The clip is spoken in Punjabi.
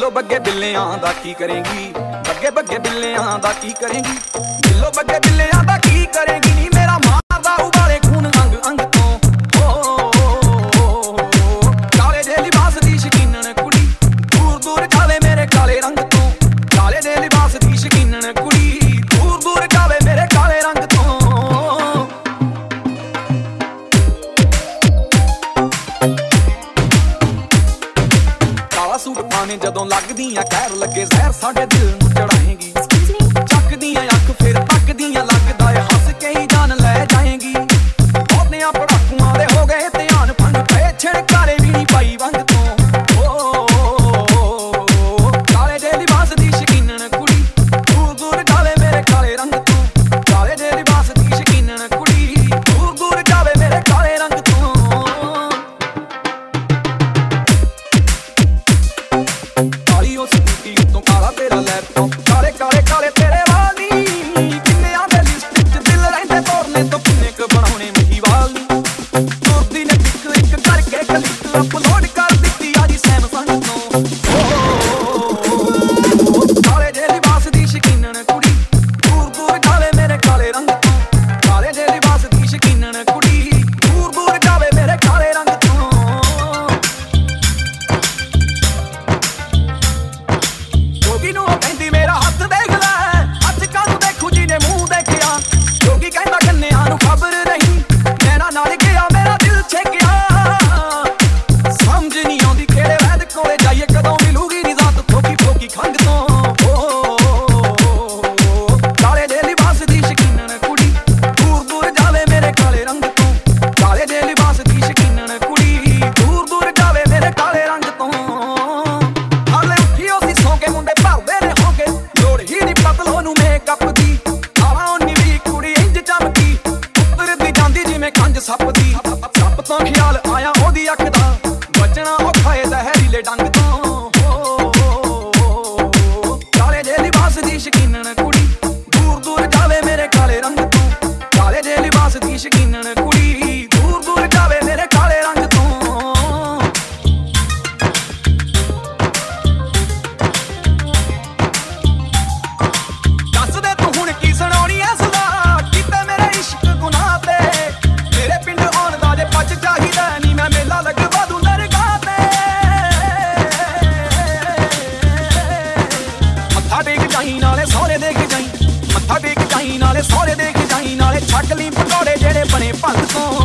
ਬਿੱਲੋ ਬੱਗੇ ਬਿੱਲਿਆਂ ਦਾ ਕੀ ਕਰੇਂਗੀ, ਬੱਗੇ ਬੱਗੇ ਬਿੱਲਿਆਂ ਦਾ ਕੀ ਕਰੇਂਗੀ, ਬਿੱਲੋ ਬੱਗੇ ਬਿੱਲਿਆਂ ਦਾ ਕੀ ਕਰੇਂਗੀ ਨੀ ਮੇਰਾ ਮਾਰਦਾ ਉਬਾਲੇ ਖੂਨ ਅੰਗ ਅੰਗ ਤੋਂ। ਕਾਲੇ ਦੇ ਲਿਬਾਸ ਦੀ ਸ਼ਕੀਨਣ ਕੁੜੀ ਦੂਰ ਦੂਰ ਜਾਵੇ ਮੇਰੇ ਕਾਲੇ ਰੰਗ ਤੋਂ, ਕਾਲੇ ਦੇ ਲਿਬਾਸ ਦੀ ਸ਼ਕੀਨਣ ਕੁੜੀ ਦੂਰ ਦੂਰ ਜਾਵੇ ਮੇਰੇ ਕਾਲੇ ਰੰਗ ਤੋਂ। ਸੂਟ ਪਾਣੇ ਜਦੋਂ ਲੱਗਦੀਆਂ ਕਹਿਰ ਲੱਗੇ ਜ਼ਹਿਰ ਸਾਡੇ ਦਿਲ ਨੂੰ ਚੜਾਏਂਗੀ, ਚੱਕਦੀਆਂ ਅੱਖ ਫਿਰ ਤੱਕਦੀਆਂ ਲੱਗਦਾ ਏ ਹੱਸ ਕੇ ਹੀ ਜਾਨ ਲੈ ਜਾਏਂਗੀ। ਬਹੁਤਿਆਂ ਪੜਾਕੂਆਂ ਦੇ ਹੋ ਗਏ ਧਿਆਨ ਭੰਗ ਪਏ ਛਿੜਕਾਰੇ ਵੀ ਨਹੀਂ ਪਾਈ ਵੰਗ ਤੋਂ। ਕਾਲੇ ਦੇ ਲਿਬਾਸ ਦੀ ਸ਼ਕੀਨਣ ਕੁੜੀ ਦੂਰ ਦੂਰ ਜਾਵੇ ਮੇਰੇ ਕਾਲੇ ਰੰਗ ਤੋਂ, ਕਾਲੇ ਦੇ ਲਿਬਾਸ ਦੀ ਸ਼ਕੀਨਣ ਕੁੜੀ ਦੂਰ ਦੂਰ ਜਾਵੇ ਮੇਰੇ ਕਾਲੇ ਰੰਗ ਤੋਂ। ਕਾਲੀ ਉਹ ਸਕੂਟੀ ਉੱਤੋਂ ਕਾਲਾ ਤੇਰਾ ਲੈਪਟਾਪ, ਕਾਲੇ ਕਾਲੇ ਕਾਲੇ ਤੇਰੇ ਵਾਲ ਨੀ, ਕਿੰਨਿਆਂ ਦੇ ਲਿਸਟ ਚ ਦਿਲ ਰਹਿੰਦੇ ਤੋਰਨੇ ਤੋਂ ਕਿੰਨੇ ਕੁ ਬਣਾਉਣੇ ਮਹੀਵਾਲ ਨੀ। ਤੁਰਦੀ ਨੇ ਇੱਕ ਇੱਕ ਕਰਕੇ ਕਲਿੱਕ ਅਪਲੋਡ ਕਰ ਦਿੱਤੀ ਆ ਜੀ ਸੈਮਸੰਗ ਤੋਂ। ਕਾਲੇ ਦੇ ਲਿਬਾਸ ਦੀ ਸ਼ਕੀਨਣ ਕੁੜੀ ਦੂਰ ਦੂਰ ਜਾਵੇ ਮੇਰੇ ਕਾਲੇ ਰੰਗ ਤੋਂ, ਕਾਲੇ ਦੇ ਲਿਬਾਸ ਦੀ ਸ਼ਕੀਨਣ ਕੁੜੀ ਦੂਰ ਦੂਰ ਜਾਵੇ ਮੇਰੇ ਕਾਲੇ ਰੰਗ ਤੋਂ। ਜੋਗੀ ਨੂੰ ਉਹ ਕਹਿੰਦੀ ਮੇਰਾ ਹੱਥ ਦੇਖ ਲੈ, ਅੱਜ ਕੱਲ ਦੇਖੂ ਜੀ ਨੇ ਮੂੰਹ ਦੇਖਿਆ। ਜੋਗੀ ਕਹਿੰਦਾ ਕੰਨਿਆਂ ਨੂੰ ਖਬਰ ਨਹੀਂ, ਨੈਣਾ ਨਾਲ ਗਿਆ ਮੇਰਾ ਦਿਲ ਛੇਕਿਆ। ਸਮਝ ਨਹੀਂ ਆਉਂਦੀ ਕਿਹੜੇ ਵੈਦ ਕੋਲੇ ਜਾਈਏ, ਕਦੋਂ ਮਿਲੂਗੀ ਨਿਜ਼ਾਤ ਫੋਕੀ ਫੋਕੀ ਖੰਗ ਤੋਂ। ਕਾਲੇ ਦੇ ਲਿਬਾਸ ਦੀ ਸ਼ਕੀਨਣ ਕੁੜੀ ਦੂਰ ਦੂਰ ਜਾਵੇ ਮੇਰੇ ਕਾਲੇ ਰੰਗ ਤੋਂ, ਕਾਲੇ ਦੇ ਲਿਬਾਸ ਦੀ ਸ਼ਕੀਨਣ ਕੁੜੀ ਦੂਰ ਦੂਰ ਜਾਵੇ ਮੇਰੇ ਕਾਲੇ ਰੰਗ ਤੋਂ। ਹਾਲੇ ਉੱਠਿਓ ਸੀ ਸੌਂ ਕੇ ਮੁੰਡੇ ਭਰਦੇ ਨੇ ਹੋ ਕੇ, ਲੋੜ ਹੀ ਨਹੀਂ ਪਤਲੋ ਨੂੰ ਮੇਕਅਪ ਦੀ। 18-19 ਕੁੜੀ ਇੰਜ ਚਮਕੀ ਉੱਤਰਦੀ ਜਾਂਦੀ ਜਿਵੇਂ ਖੰਜ ਸੱਪ ਦੀ। ਸੱਪ ਤੋਂ ਖਿਆਲ ਆਇਆ ਉਹਦੀ ਅੱਖ ਦਾ, ਬਚਣਾ ਔਖਾ ਏ ਜ਼ਹਿਰੀਲੇ ਡੰਗ ਤੋਂ। ਕਾਲੇ ਦੇ ਲਿਬਾਸ ਦੀ ਸ਼ਕੀਨਣ ਕੁੜੀ ਦੂਰ ਦੂਰ ਜਾਵੇ ਮੇਰੇ ਕਾਲੇ ਰੰਗ ਤੋਂ, ਕਾਲੇ ਦੇ ਲਿਬਾਸ ਦੀ ਸ਼ਕੀਨਣ ਕੁੜੀ ਦੂਰ ਦੂਰ ਜਾਵੇ ਮੇਰੇ ਕਾਲੇ ਰੰਗ ਤੋਂ। ਦੱਸ ਦੇ ਤੂੰ ਹੁਣ ਕੀ ਸੁਣਾਉਣੀ ਐ ਸਦਾ, ਕਿਤੇ ਮੇਰੇ ਇਸ਼ਕ ਗੁਨਾਹ ਤੇ। ਮੇਰੇ ਪਿੰਡ ਆਉਣ ਦਾ ਜੇ ਪੱਜ ਚਾਹੀਦਾ ਨੀ, ਮੈਂ ਮੇਲਾ ਲਗਵਾ ਦੂੰ ਦਰਗਾਹ ਤੇ। ਮੱਥਾ ਟੇਕ ਜਾਈ ਨਾਲੇ ਸਹੁਰੇ ਦੇਖ ਜਾਈ, ਮੱਥਾ ਟੇਕ ਜਾਈ ਨਾਲੇ ਸਹੁਰੇ ਦੇਖ ਜਾਈ, ਨਾਲੇ ਛੱਕ ਲਈ ਪਕੌੜੇ ਜਿਹੜੇ ਬਣੇ ਭੰਗ ਤੋਂ।